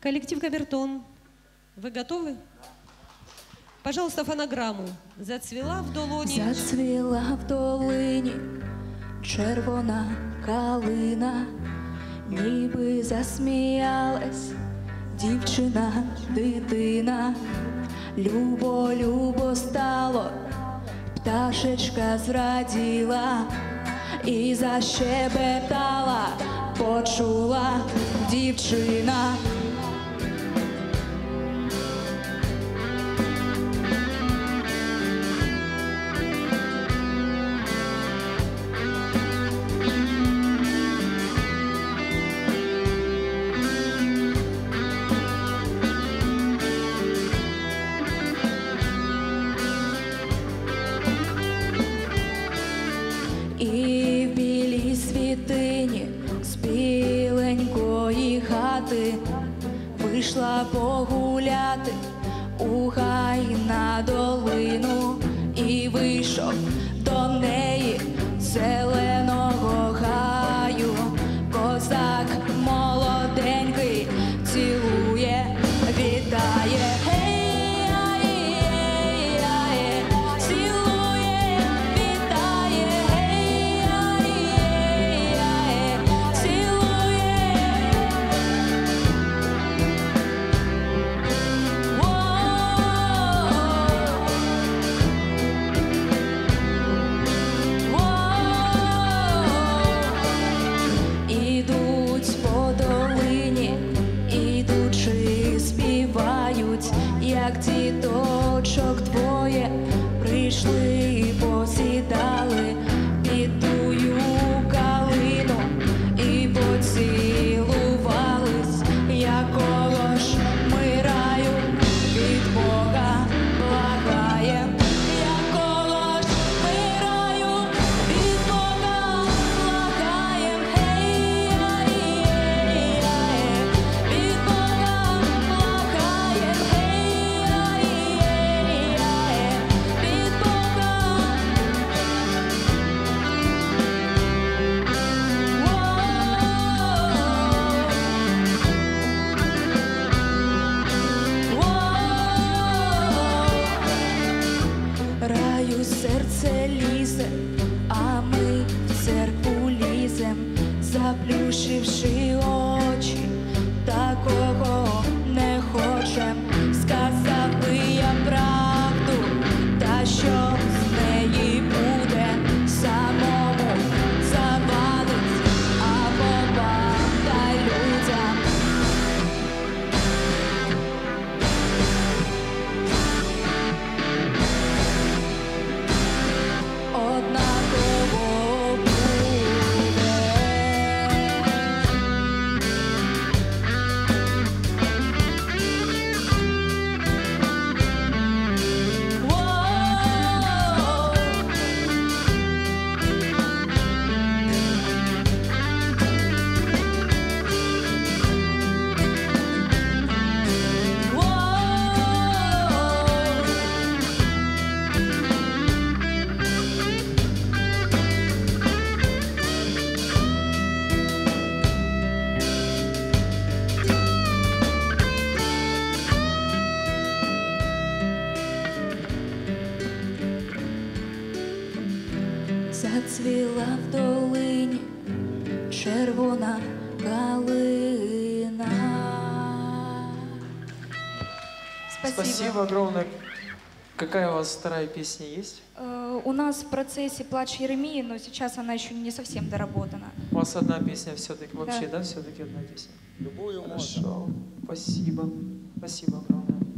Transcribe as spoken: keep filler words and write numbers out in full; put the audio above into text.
Коллектив Камертон, вы готовы? Пожалуйста, фонограмму. Зацвіла в долоні. Зацвіла в долині червона калина, ніби засміялась дівчина, дитина. Любо, любо стало, пташечка зраділа і защебетала, почула дівчина. І в білій світині з біленької хати вийшла погуляти у гай на долину, і вийшов до неї зеленого гаю козак молоденький, цілує, вітає. Як діточок двоє прийшли, посідали під тую калину і поцілувались, якого ж ми раю від Бога благаєм, якого ж ми раю від Бога благаєм, гей-ай-ей-ай, від Бога благаєм, раю серце лізе, а ми в церкву лізем, заплющивши очі, такого не хочем. Сказав би я правду, та що з неї буде, самому завадить, або вам та людям. Однаково буде. Зацвіла в долині червона калина. Спасибо. Спасибо огромное. Какая у вас вторая песня есть? Э, у нас в процессе «Плач Еремии», но сейчас она еще не совсем доработана. У вас одна песня все-таки, вообще, да, да все-таки одна песня? Любую Хорошо. Можно. Спасибо. Спасибо огромное.